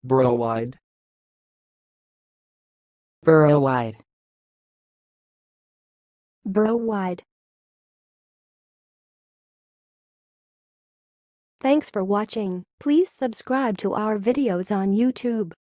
boroughwide, boroughwide, boroughwide. Thanks for watching. Please subscribe to our videos on YouTube.